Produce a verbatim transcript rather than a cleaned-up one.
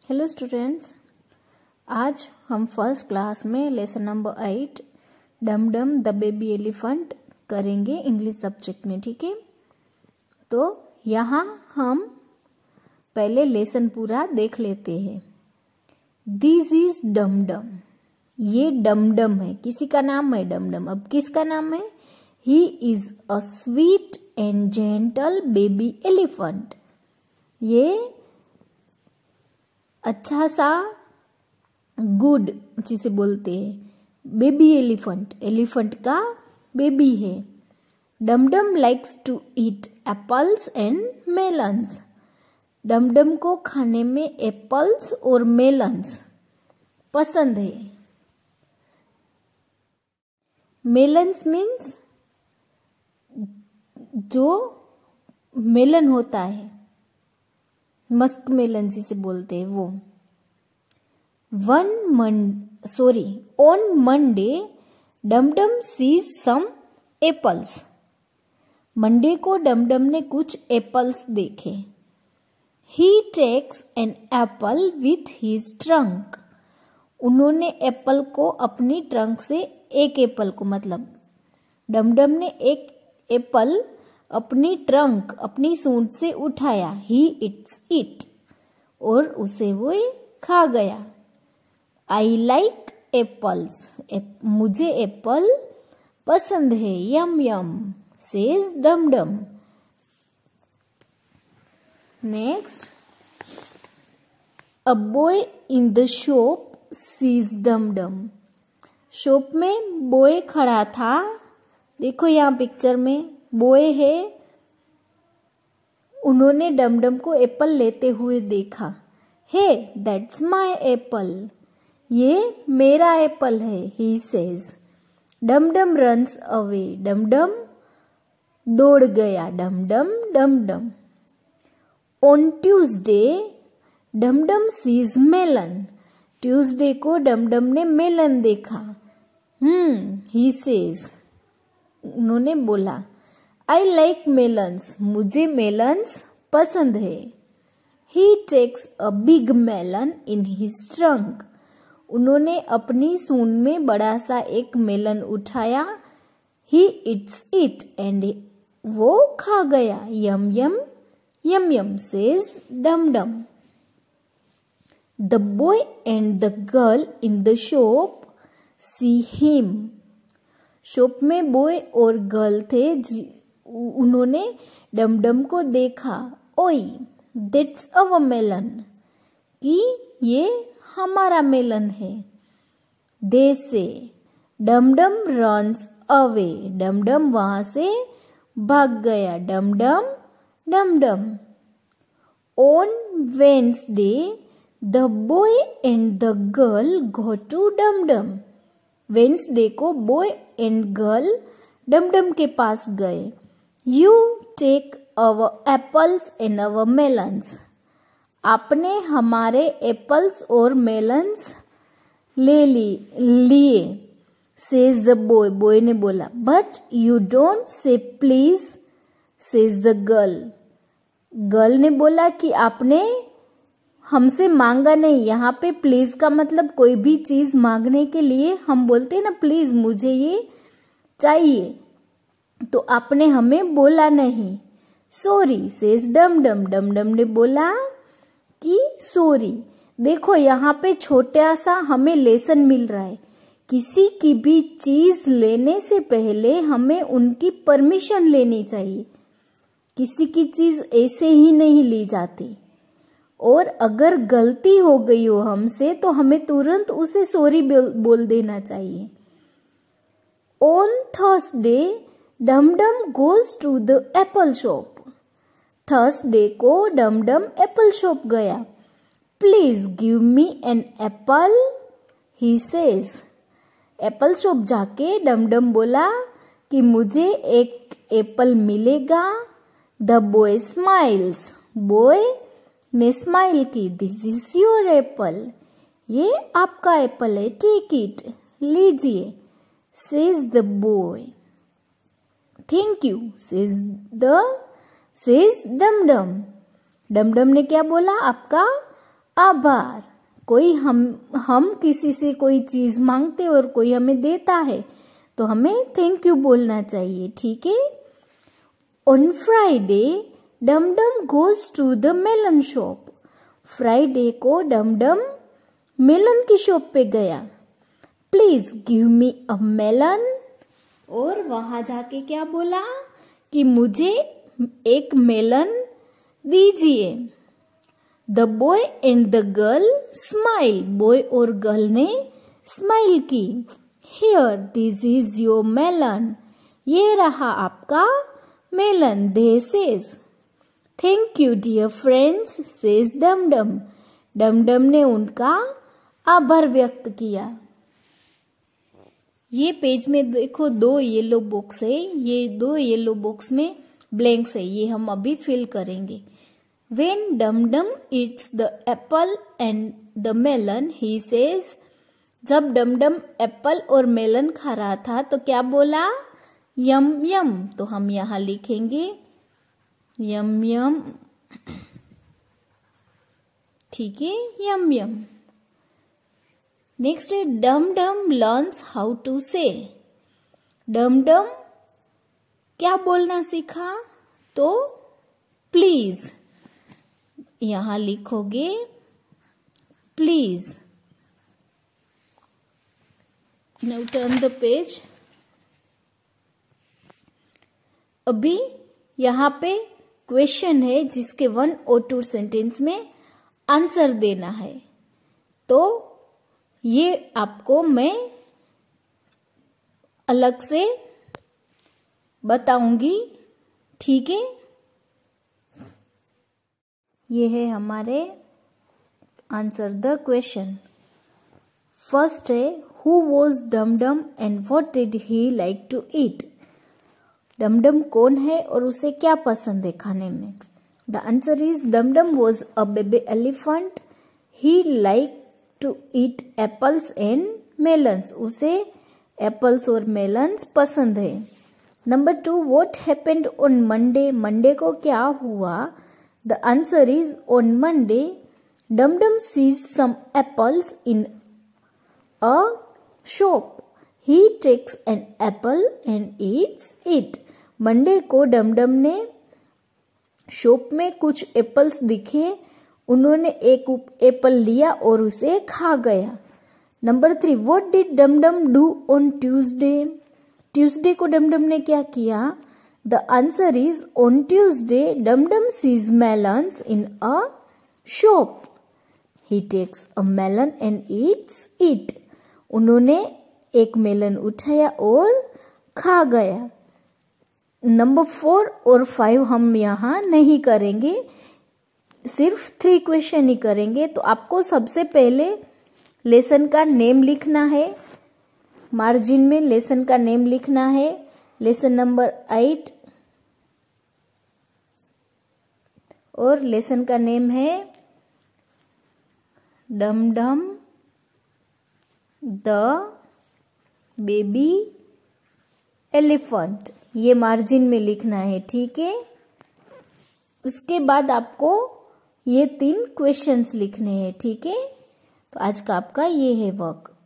Hello students, आज हम first class में lesson number eight Dum Dum the baby elephant करेंगे इंग्लिश सब्जेक्ट में। ठीक है, तो यहाँ हम पहले लेसन पूरा देख लेते हैं। दिस इज डम डम, ये डम डम है, किसी का नाम है डम डम। अब किसका नाम है? He is a sweet and gentle baby elephant. ये अच्छा सा गुड जिसे बोलते हैं बेबी एलिफेंट, एलिफेंट का बेबी है। Dum Dum likes to eat apples and melons. Dum Dum को खाने में एप्पल्स और मेलन्स पसंद है। मेलन्स मीन्स जो मेलन होता है, मस्क मेलन जिसे बोलते हैं वो। वन मन सॉरी ऑन मंडे डम डम सीज सम एप्पल्स। मंडे को डम डम ने कुछ एप्पल्स देखे। He takes an apple with his trunk. उन्होंने एप्पल को अपनी ट्रंक से, एक एप्पल को मतलब डम डम ने एक एप्पल अपनी ट्रंक, अपनी सूंड से उठाया। ही इट्स इट, और उसे वो खा गया। आई लाइक एप्पल्स, मुझे एप्पल पसंद है। Yum yum says Dum Dum. Next, a boy in the shop sees Dum Dum. Shop में बॉय खड़ा था। देखो यहाँ पिक्चर में बॉय है, उन्होंने डम डम को एप्पल लेते हुए देखा। हे दैट्स माई एप्पल, ये मेरा एप्पल है। He says. Dum Dum runs away, डम डम दौड़ गया। डम Dum Dum Dum. On Tuesday डम डम सीज मेलन। ट्यूसडे को डम डम ने मेलन देखा। हम्म ही सेज, उन्होंने बोला आई लाइक मेलन्स, मुझे मेलन्स पसंद है। He takes a big melon in his trunk. उन्होंने अपनी सूंड में बड़ा सा एक मेलन उठाया। ही इट्स इट, एंड वो खा गया। यम यम यम yum says Dum Dum. The boy and the girl in the shop see him. Shop में बॉय और गर्ल थे, उन्होंने डम डम को देखा। ओई दैट्स अवर मेलन, कि ये हमारा मेलन है। दे से डम डम रन्स अवे, डम डम वहां से भाग गया। डम Dum Dum Dum. On Wednesday the boy and the girl go to Dum Dum. Wednesday को बॉय एंड गर्ल डम डम के पास गए। You take our apples and our melons. आपने हमारे एप्पल्स और मेलन्स ले ली लिए। सेज द बॉय, बॉय ने बोला। But you don't say please, says the girl. Girl ने बोला कि आपने हमसे मांगा नहीं। यहाँ पे प्लीज का मतलब कोई भी चीज मांगने के लिए हम बोलते हैं ना, प्लीज मुझे ये चाहिए, तो आपने हमें बोला नहीं। Sorry says Dum Dum, Dum डम ने बोला कि सॉरी। देखो यहाँ पे छोटा सा हमें लेसन मिल रहा है। किसी की भी चीज लेने से पहले हमें उनकी परमिशन लेनी चाहिए। किसी की चीज ऐसे ही नहीं ली जाती, और अगर गलती हो गई हो हमसे तो हमें तुरंत उसे सॉरी बोल देना चाहिए। On Thursday Dum Dum goes to the apple shop. Thursday को डम डम एप्पल शॉप गया। Please give me an apple, he says. Apple shop जाके डम डम बोला कि मुझे एक एप्पल मिलेगा। द बॉय स्माइल्स, बॉय ने स्माइल की। दिस इज योर एप्पल, ये आपका एप्पल है, टेक इट, लीजिए। Says the boy. Thank you says the says Dum Dum. Dum डम ने क्या बोला? आपका आभार। कोई हम हम किसी से कोई चीज मांगते और कोई हमें देता है तो हमें थैंक यू बोलना चाहिए, ठीक है। On Friday Dum Dum goes to the melon shop. Friday को डमडम मेलन की शॉप पे गया। Please give me a melon. और वहां जाके क्या बोला कि मुझे एक मेलन दीजिए। The boy and the girl smile. Boy और गर्ल ने स्माइल की। Here this is your melon. ये रहा आपका melon. They says thank you dear friends says Dum Dum. Dum Dum ने उनका आभार व्यक्त किया। ये पेज में देखो दो येलो बॉक्स है। ये दो येलो बॉक्स में ब्लैंक्स है, ये हम अभी फिल करेंगे। When Dum Dum eats the apple and the melon, he says, जब डमडम एप्पल और मेलन खा रहा था तो क्या बोला? यम यम। तो हम यहाँ लिखेंगे यम यम, ठीक है, यम यम। नेक्स्ट है Dum Dum learns how to say. Dum Dum क्या बोलना सीखा? तो प्लीज, यहां लिखोगे please. Now turn the page. अभी यहाँ पे क्वेश्चन है जिसके वन और टू सेंटेंस में आंसर देना है, तो ये आपको मैं अलग से बताऊंगी, ठीक है। ये है हमारे आंसर द क्वेश्चन। फर्स्ट है who was Dum Dum and what did he like to eat. Dum Dum कौन है और उसे क्या पसंद है खाने में? The answer is Dum Dum was a baby elephant. He like to eat apples and melons. उसे एप्पल्स और मेलन्स पसंद है। Number two, what happened on Monday. Monday को क्या हुआ? The answer is on Monday, Dum-Dum sees some apples in a shop. He takes an apple and eats it. Monday को Dum Dum ने shop में कुछ एप्पल्स दिखे, उन्होंने एक एप्पल लिया और उसे खा गया। Number three, what did Dum Dum do on Tuesday. Tuesday को डमडम ने क्या किया? The answer is on Tuesday, Dum-Dum sees melons in a shop. He takes a melon and eats it. उन्होंने एक मेलन उठाया और खा गया। नंबर फोर और फाइव हम यहाँ नहीं करेंगे, सिर्फ थ्री क्वेश्चन ही करेंगे। तो आपको सबसे पहले लेसन का नेम लिखना है, मार्जिन में लेसन का नेम लिखना है। लेसन नंबर एट और लेसन का नेम है डमडम द बेबी एलिफेंट। ये मार्जिन में लिखना है, ठीक है। उसके बाद आपको ये तीन क्वेश्चंस लिखने हैं, ठीक है। तो आज का आपका ये है वर्क।